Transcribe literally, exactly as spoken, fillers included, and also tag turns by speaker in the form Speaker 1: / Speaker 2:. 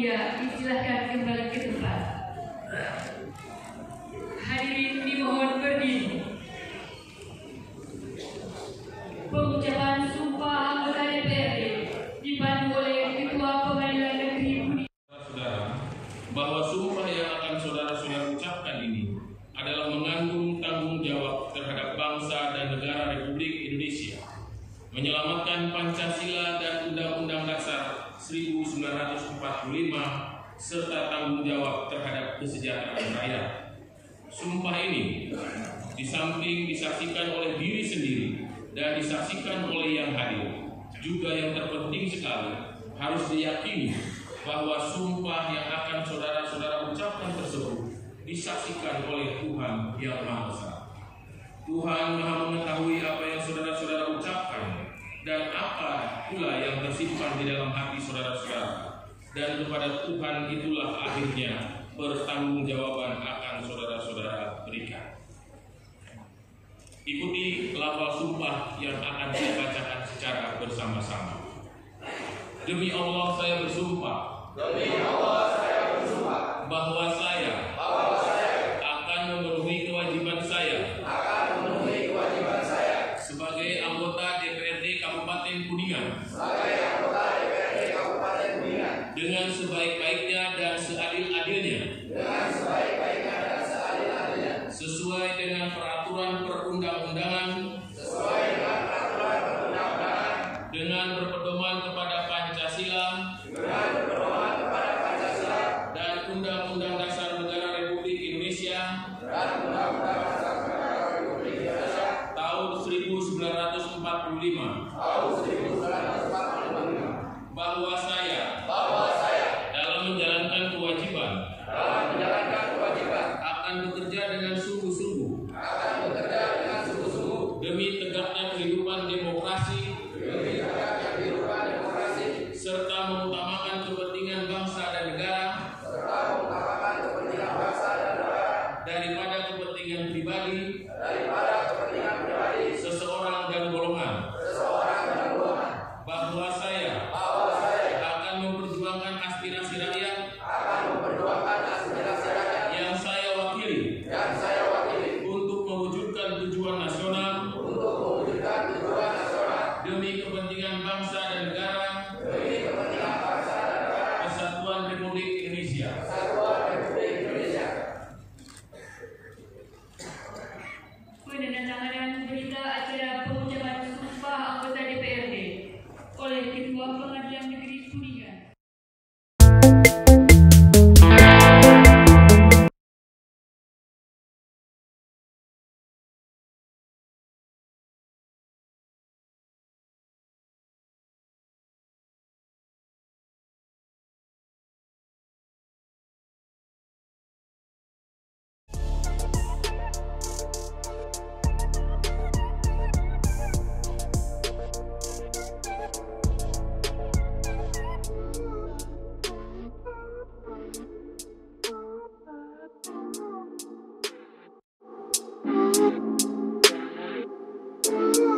Speaker 1: bersedia, disilahkan kembali ke tempat. Hadirin dimohon berdiri. Pengucapan sumpah anggota D P R D dipandu oleh Ketua Pengadilan Negeri Kuningan.
Speaker 2: Saudara, bahwa sumpah yang akan saudara-saudara ucapkan ini adalah mengandung tanggung jawab terhadap bangsa dan negara Republik Indonesia, menyelamatkan Pancasila dan Undang-Undang Dasar seribu sembilan ratus empat puluh lima, serta tanggung jawab terhadap kesejahteraan rakyat. Sumpah ini di samping disaksikan oleh diri sendiri dan disaksikan oleh yang hadir, juga yang terpenting sekali harus diyakini bahwa sumpah yang akan saudara-saudara ucapkan tersebut disaksikan oleh Tuhan Yang Maha Esa. Tuhan Maha mengetahui apa yang saudara-saudara ucapkan dan apa pula yang tersimpan di dalam hati saudara-saudara, dan kepada Tuhan itulah akhirnya pertanggungjawaban akan saudara-saudara berikan. Ikuti lafal sumpah yang akan saya bacakan secara bersama-sama. Demi Allah saya bersumpah.
Speaker 3: Demi Allah saya bersumpah
Speaker 2: Bahwa saya.
Speaker 3: bahwa saya
Speaker 2: Akan memenuhi kewajiban saya.
Speaker 3: akan memenuhi kewajiban saya
Speaker 2: Sebagai anggota D P R D Kabupaten Kuningan.
Speaker 3: sebagai anggota D P R D Kabupaten Kuningan
Speaker 2: Dengan sebaik-baiknya dan seadil-adilnya.
Speaker 3: dengan sebaik-baiknya dan seadil-adilnya
Speaker 2: Sesuai dengan peraturan perundang-undangan.
Speaker 3: sesuai dengan peraturan perundang-undangan
Speaker 2: Dengan berpedoman kepada Pancasila.
Speaker 3: dengan berpedoman kepada Pancasila
Speaker 2: Dan Undang-Undang Dasar Negara Republik Indonesia
Speaker 3: dan Undang-Undang Dasar Negara Republik Indonesia
Speaker 2: tahun seribu sembilan ratus empat puluh lima.
Speaker 3: tahun seribu sembilan ratus empat puluh lima,
Speaker 2: Bahwa saya
Speaker 3: bahwa saya
Speaker 2: dalam menjalankan kewajiban
Speaker 3: dalam menjalankan kewajiban
Speaker 2: akan bekerja dengan sungguh-sungguh
Speaker 3: akan bekerja dengan sungguh-sungguh
Speaker 2: demi tegaknya kehidupan demokrasi
Speaker 3: demi tegaknya kehidupan demokrasi
Speaker 2: serta mengutamakan kepentingan bangsa dan negara
Speaker 3: serta mengutamakan kepentingan bangsa dan negara
Speaker 2: daripada kepentingan pribadi
Speaker 3: daripada kepentingan pribadi
Speaker 2: seseorang dan golongan.
Speaker 3: seseorang dan golongan.
Speaker 2: Bahwa saya
Speaker 3: Bahwa saya
Speaker 2: akan memperjuangkan aspirasi rakyat
Speaker 3: akan memperjuangkan aspirasi rakyat
Speaker 2: yang saya wakili
Speaker 3: yang saya wakili
Speaker 2: untuk mewujudkan tujuan nasional
Speaker 3: untuk mewujudkan tujuan nasional
Speaker 2: demi kepentingan bangsa dan negara,
Speaker 3: demi kepentingan bangsa dan negara,
Speaker 2: Kesatuan Republik Indonesia.
Speaker 3: Kesatuan Republik Indonesia.
Speaker 1: Penandatanganan berita acara pengucapan sumpah anggota D P R D oleh Ketua Pengadilan Negeri Kuningan.
Speaker 4: Thank you.